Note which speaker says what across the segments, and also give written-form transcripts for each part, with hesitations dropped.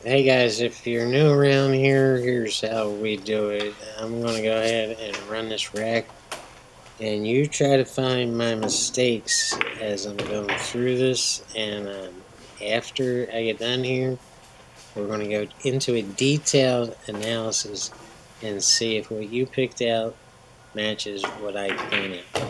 Speaker 1: Hey guys, if you're new around here, here's how we do it. I'm going to go ahead and run this rack, and you try to find my mistakes as I'm going through this, and after I get done here, we're going to go into a detailed analysis and see if what you picked out matches what I pointed out.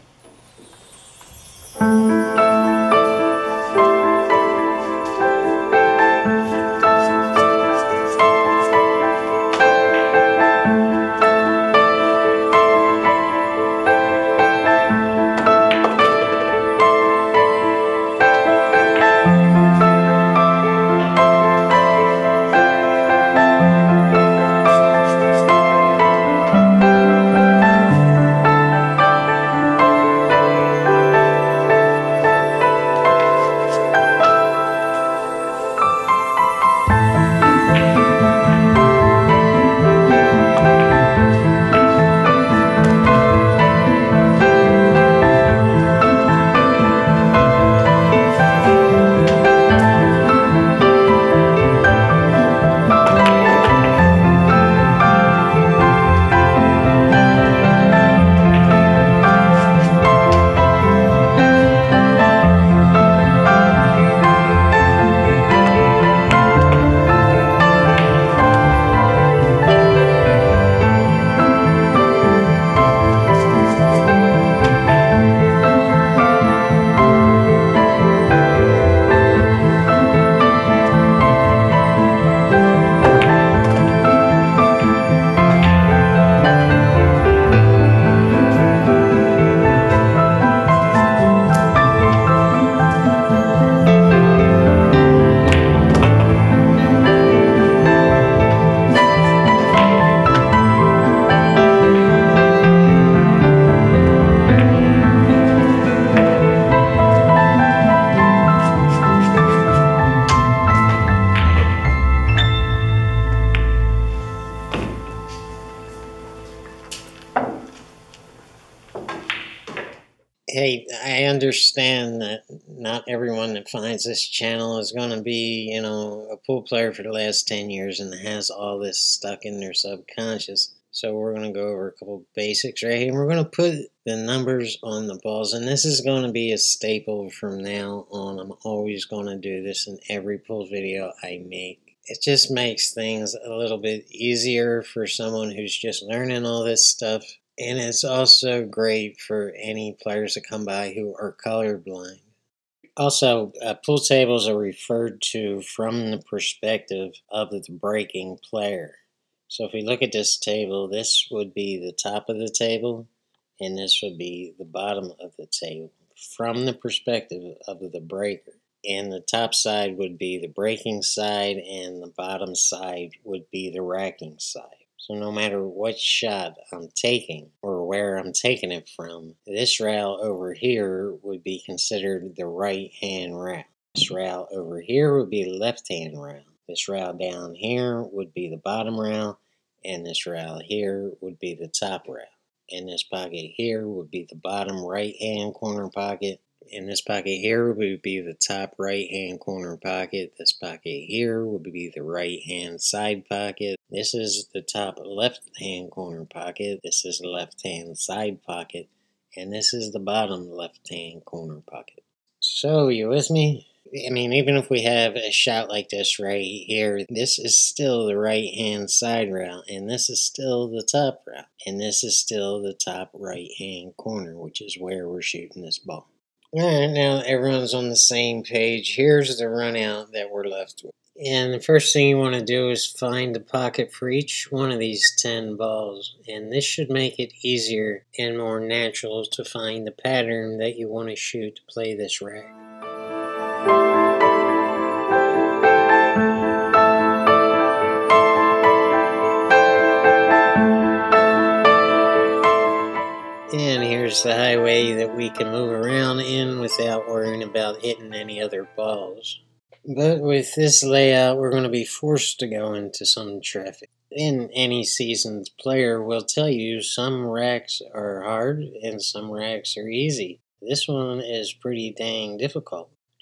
Speaker 1: Hey, I understand that not everyone that finds this channel is going to be, a pool player for the last 10 years and has all this stuck in their subconscious. So we're going to go over a couple basics right here. We're going to put the numbers on the balls, and this is going to be a staple from now on. I'm always going to do this in every pool video I make. It just makes things a little bit easier for someone who's just learning all this stuff. And it's also great for any players that come by who are colorblind. Also, pool tables are referred to from the perspective of the breaking player. So if we look at this table, this would be the top of the table, and this would be the bottom of the table from the perspective of the breaker. And the top side would be the breaking side, and the bottom side would be the racking side. So no matter what shot I'm taking or where I'm taking it from, this rail over here would be considered the right-hand rail. This rail over here would be the left-hand rail. This rail down here would be the bottom rail, and this rail here would be the top rail. And this pocket here would be the bottom right-hand corner pocket. And this pocket here would be the top right-hand corner pocket. This pocket here would be the right-hand side pocket. This is the top left-hand corner pocket. This is the left-hand side pocket. And this is the bottom left-hand corner pocket. So, you with me? I mean, even if we have a shot like this right here, this is still the right-hand side rail, and this is still the top rail, and this is still the top right-hand corner, which is where we're shooting this ball. Alright, now everyone's on the same page. Here's the run out that we're left with. And the first thing you want to do is find the pocket for each one of these 10 balls. And this should make it easier and more natural to find the pattern that you want to shoot to play this rack. And here's the highway that we can move around in without worrying about hitting any other balls. But with this layout, we're going to be forced to go into some traffic. And any seasoned player will tell you some racks are hard and some racks are easy. This one is pretty dang difficult.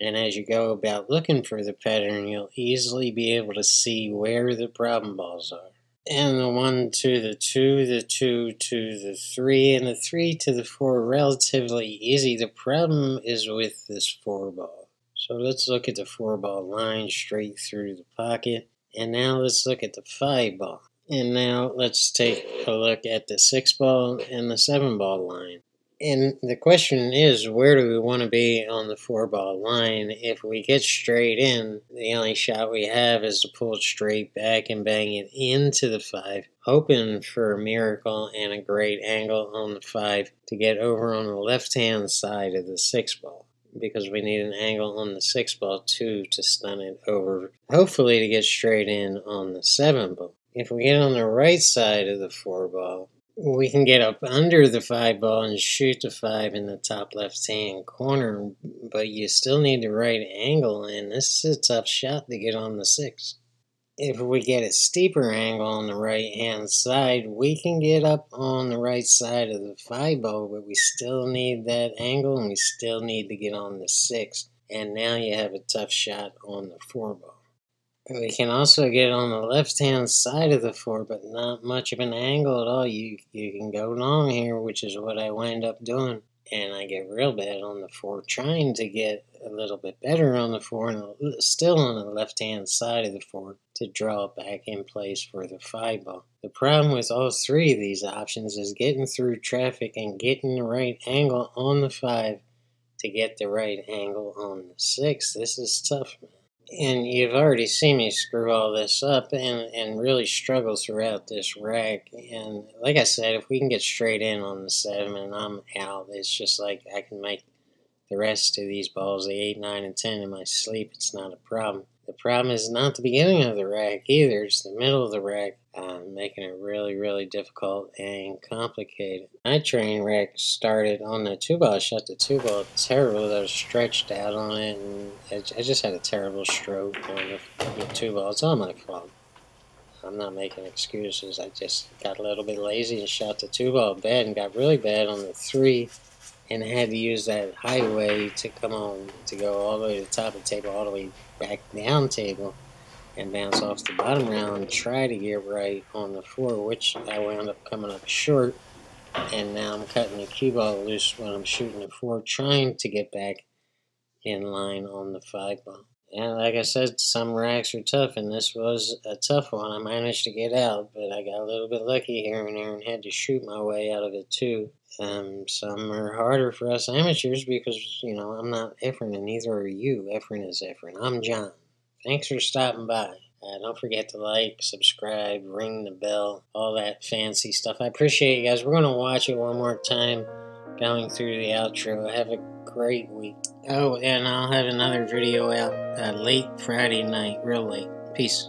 Speaker 1: And as you go about looking for the pattern, you'll easily be able to see where the problem balls are. And the 1 to the 2, the 2 to the 3, and the 3 to the 4 are relatively easy. The problem is with this 4 ball. So let's look at the 4 ball line straight through the pocket. And now let's look at the 5 ball. And now let's take a look at the 6 ball and the 7 ball line. And the question is, where do we want to be on the 4 ball line? If we get straight in, the only shot we have is to pull it straight back and bang it into the 5, hoping for a miracle and a great angle on the 5 to get over on the left-hand side of the 6 ball, because we need an angle on the 6 ball too to stun it over, hopefully to get straight in on the 7 ball. If we get on the right side of the 4 ball, we can get up under the 5 ball and shoot the 5 in the top left-hand corner, but you still need the right angle, and this is a tough shot to get on the 6. If we get a steeper angle on the right-hand side, we can get up on the right side of the 5 ball, but we still need that angle, and we still need to get on the 6, and now you have a tough shot on the 4 ball. We can also get on the left-hand side of the 4, but not much of an angle at all. You can go long here, which is what I wind up doing. And I get real bad on the 4, trying to get a little bit better on the 4, and still on the left-hand side of the 4 to draw it back in place for the 5 ball. The problem with all 3 of these options is getting through traffic and getting the right angle on the 5 to get the right angle on the 6. This is tough, man. And you've already seen me screw all this up and really struggle throughout this rack. And like I said, if we can get straight in on the 7 and I'm out, it's just like I can make the rest of these balls, the 8, 9, and 10 in my sleep. It's not a problem. The problem is not the beginning of the rack either. It's the middle of the rack, making it really, really difficult and complicated. My training rack started on the 2 ball. I shot the 2 ball terrible. I was stretched out on it, and I just had a terrible stroke on the 2 ball. It's all my fault. I'm not making excuses. I just got a little bit lazy and shot the 2 ball bad and got really bad on the 3. And had to use that highway to come on, to go all the way to the top of the table, all the way back down table, and bounce off the bottom round and try to get right on the 4, which I wound up coming up short. And now I'm cutting the cue ball loose when I'm shooting the 4, trying to get back in line on the 5 ball. And like I said, some racks are tough, and this was a tough one. I managed to get out, but I got a little bit lucky here and there and had to shoot my way out of it too. Some are harder for us amateurs because, you know, I'm not Efren and neither are you. Efren is Efren. I'm John. Thanks for stopping by. Don't forget to like, subscribe, ring the bell, all that fancy stuff. I appreciate you guys. We're going to watch it one more time, going through the outro. Have a great week. Oh, and I'll have another video out late Friday night, real late. Peace.